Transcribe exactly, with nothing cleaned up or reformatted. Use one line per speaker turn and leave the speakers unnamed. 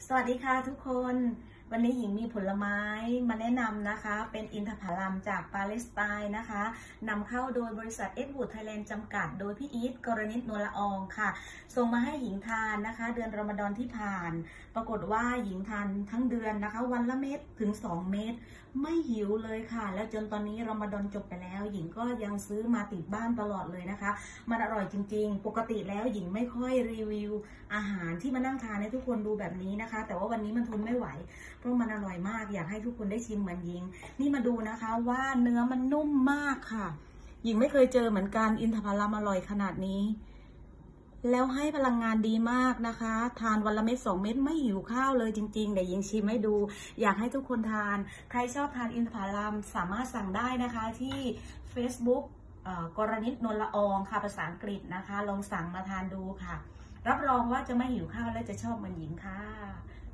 สวัสดีค่ะทุกคนวันนี้หญิงมีผลไม้มาแนะนำนะคะเป็นอินทผลัมจากปาเลสไตน์นะคะนำเข้าโดยบริษัทเอ็ดวูดไทยแลนด์จำกัดโดยพี่อีทกรณิตนวลละอองค่ะส่งมาให้หญิงทานนะคะเดือนรอมฎอนที่ผ่านปรากฏว่าหญิงทานทั้งเดือนนะคะวันละเม็ดถึงสองเม็ดไม่หิวเลยค่ะแล้วจนตอนนี้รอมฎอนจบไปแล้วหญิงก็ยังซื้อมาติดบ้านตลอดเลยนะคะมันอร่อยจริงๆปกติแล้วหญิงไม่ค่อยรีวิวอาหารที่มานั่งทานให้ทุกคนดูแบบนี้นะคะแต่ว่าวันนี้มันทนไม่ไหวเพราะมันอร่อยมากอยากให้ทุกคนได้ชิมเหมือนหญิงนี่มาดูนะคะว่าเนื้อมันนุ่มมากค่ะหญิงไม่เคยเจอเหมือนกันอินทผลัมอร่อยขนาดนี้แล้วให้พลังงานดีมากนะคะทานวันละเม็ดสองเม็ดไม่หิวข้าวเลยจริงๆเดี๋ยวหญิงชิมให้ดูอยากให้ทุกคนทานใครชอบทานอินทผลัมสามารถสั่งได้นะคะที่ Facebook กรณิตนวลละอองค่ะภาษาอังกฤษนะคะลองสั่งมาทานดูค่ะรับรองว่าจะไม่หิวข้าวและจะชอบเหมือนหญิงค่ะ